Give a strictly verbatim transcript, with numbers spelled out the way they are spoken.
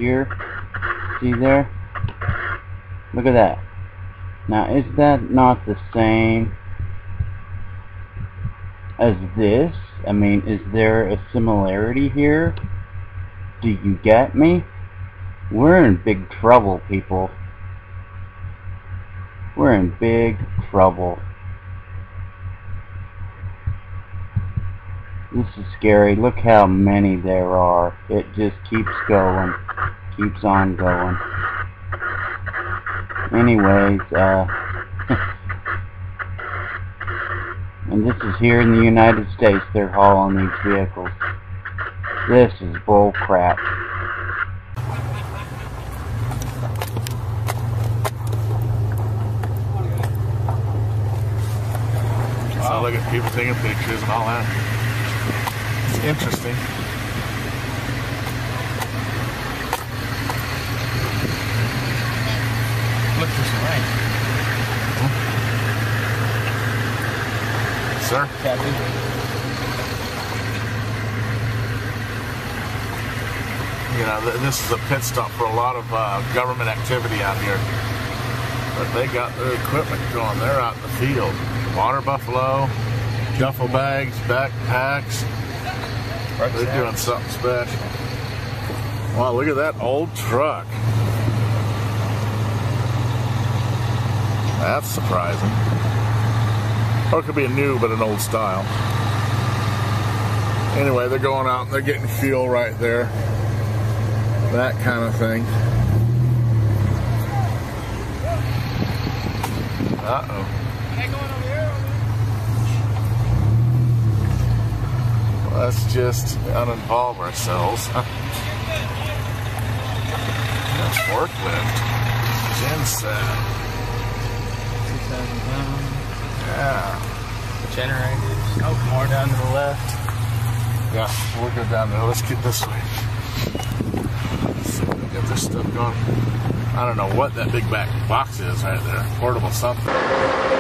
here. See there? Look at that. Now, is that not the same as this? I mean, is there a similarity here? Do you get me? We're in big trouble, people. We're in big trouble. This is scary. Look how many there are. It just keeps going. Keeps on going. Anyways, uh... and this is here in the United States. They're hauling these vehicles. This is bull crap. So look at people taking pictures and all that. It's interesting. Look this way. Sir? Captain. You know, th this is a pit stop for a lot of uh, government activity out here. But they got their equipment going. They're out in the field. Water buffalo, duffel bags, backpacks. They're doing something special. Wow, look at that old truck. That's surprising. Or it could be a new but an old style. Anyway, they're going out and they're getting fuel right there. That kind of thing. Uh-oh. Let's just uninvolve ourselves. That's forklift. Genset. two thousand pounds. Yeah. Generators. Oh, more down to the left. Yeah, we'll go down there. Let's get this way. Let's see if we get this stuff going. I don't know what that big back box is right there. Portable something.